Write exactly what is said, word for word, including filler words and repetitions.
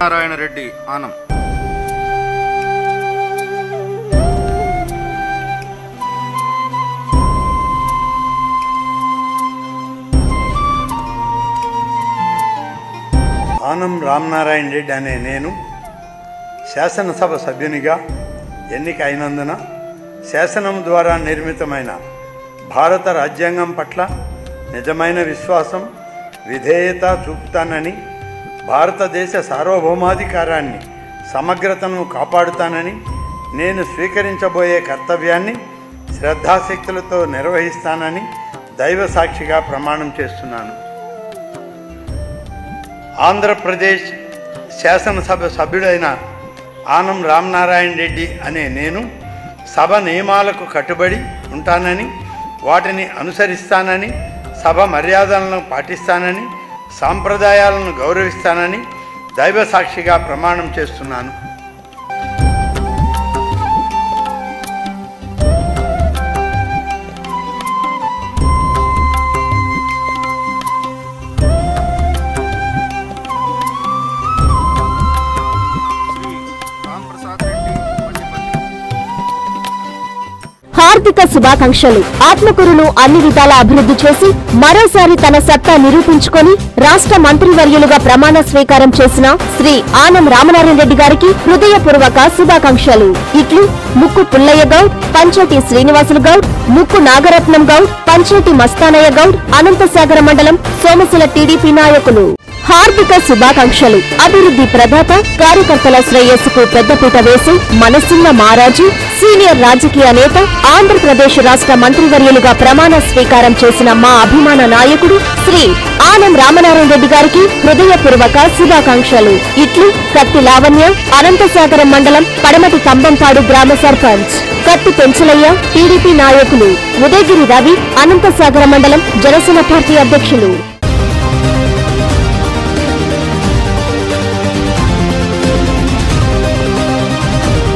నారాయణ రెడ్డి ఆనం ఆనం రామనారాయణ రెడ్డి అనే నేను శాసనసభ సభ్యునిగా ఎన్నిక అయినందున శాసనం ద్వారా నిర్మితమైన భారత రాజ్యాంగం పట్ల నిజమైన విశ్వాసం విధేయత చూపుతానని, భారతదేశ సార్వభౌమాధికారాన్ని సమగ్రతను కాపాడుతానని, నేను స్వీకరించబోయే కర్తవ్యాన్ని శ్రద్ధాశక్తులతో నిర్వహిస్తానని దైవ సాక్షిగా ప్రమాణం చేస్తున్నాను. ఆంధ్రప్రదేశ్ శాసనసభ సభ్యుడైన ఆనం రామనారాయణ రెడ్డి అనే నేను సభ నియమాలకు కట్టుబడి ఉంటానని, వాటిని అనుసరిస్తానని, సభ మర్యాదలను పాటిస్తానని, సాంప్రదాయాలను గౌరవిస్తానని దైవ సాక్షిగా ప్రమాణం చేస్తున్నాను. హార్దిక శుభాకాంక్షలు. ఆత్మకూరును అన్ని విధాల అభివృద్ధి చేసి మరోసారి తన సత్తా నిరూపించుకొని రాష్ట్ర మంత్రివర్యులుగా ప్రమాణ స్వీకారం చేసిన శ్రీ ఆనం రామనారాయణ రెడ్డి గారికి హృదయపూర్వక శుభాకాంక్షలు. ఇట్లు ముక్కు పుల్లయ్య గౌడ్, పంచటి శ్రీనివాసులు గౌడ్, ముక్కు నాగరత్నం గౌడ్, పంచటి మస్తానయ్య గౌడ్, అనంతసాగర మండలం సోమశిల టీడీపీ నాయకులు. హార్దిక శుభాకాంక్షలు. అభివృద్ధి ప్రదాత, కార్యకర్తల శ్రేయస్సుకు పెద్దపీట వేసి మనసున్న మారాజు, సీనియర్ రాజకీయ నేత, ఆంధ్రప్రదేశ్ రాష్ట్ర మంత్రివర్యులుగా ప్రమాణ స్వీకారం చేసిన మా అభిమాన నాయకుడు శ్రీ ఆనం రామనారాయణ రెడ్డి గారికి హృదయపూర్వక శుభాకాంక్షలు. ఇట్లు కత్తి లావణ్య, అనంతసాగరం మండలం పడమటి కంబంపాడు గ్రామ సర్పంచ్. కత్తి పెంచలయ్య, టీడీపీ నాయకులు. ఉదయగిరి రవి, అనంతసాగర మండలం జనసేన పార్టీ అధ్యక్షులు.